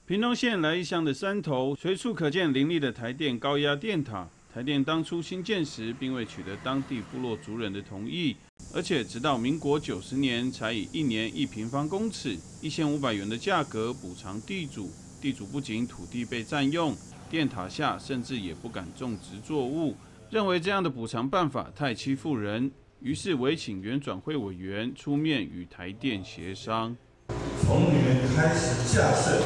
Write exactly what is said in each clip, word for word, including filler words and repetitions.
屏东县来义乡的山头，随处可见林立的台电高压电塔。台电当初兴建时，并未取得当地部落族人的同意，而且直到民国九十年，才以一年一平方公尺一千五百元的价格补偿地主。地主不仅土地被占用，电塔下甚至也不敢种植作物，认为这样的补偿办法太欺负人，于是委请原转会委员出面与台电协商。 从你们开始架设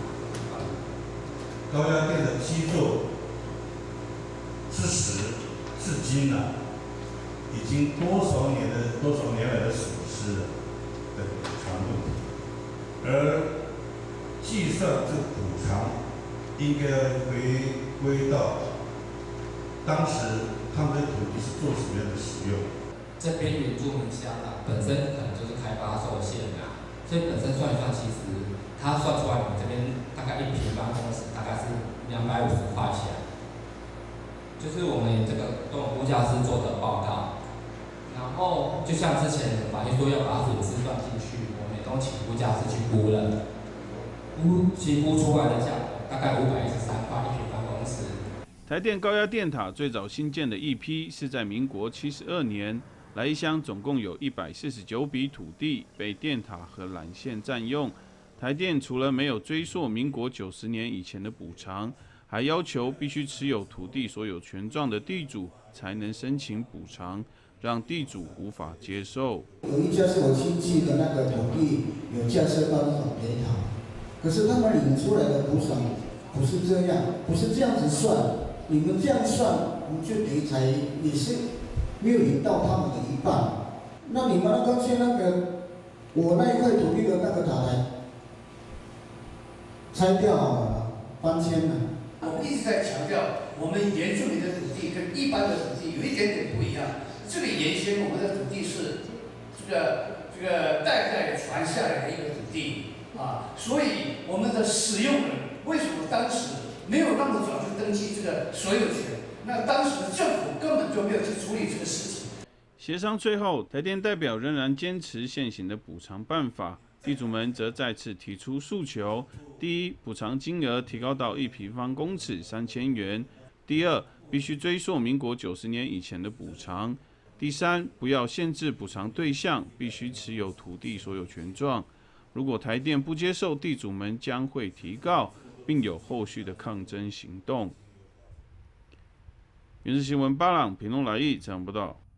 高压电的基座之时至今啊，已经多少年的多少年来的损失的补偿问题，而计算这补偿应该回归到当时他们的土地是做什么样的使用。 这边原住民乡啊，本身可能就是开发受限啊，所以本身算一算，其实它算出来，我们这边大概一平方公尺大概是两百五十块钱。就是我们这个跟我估价师做的报告，然后就像之前法律说要把损失算进去，我们也都请估价师去估了，估其估出来的价格大概五百一十三块一平方公尺。 台电高压电塔最早新建的一批是在民国七十二年，来义乡总共有一百四十九笔土地被电塔和缆线占用。台电除了没有追溯民国九十年以前的补偿，还要求必须持有土地所有权状的地主才能申请补偿，让地主无法接受。 有一家是我亲戚的那个土地有架设到那种电塔，可是他们领出来的补偿不是这样，不是这样子算。你们这样算，我们就等于才也是没有领到他们的一半。那你们那刚才那个我那一块土地的那个塔台拆掉好了，搬迁了。 我们一直在强调，我们原住民的土地跟一般的土地有一点点不一样。这个原先我们的土地是这个这个代代传下来的一个土地啊，所以我们的使用人为什么当时没有那么早就登记这个所有权？那当时的政府根本就没有去处理这个事情。 协商最后，台电代表仍然坚持现行的补偿办法。地主们则再次提出诉求：第一，补偿金额提高到一平方公尺三千元；第二，必须追溯民国九十年以前的补偿；第三，不要限制补偿对象，必须持有土地所有权状。如果台电不接受，地主们将会提告，并有后续的抗争行动。原视新闻巴朗评论来意，这样报道。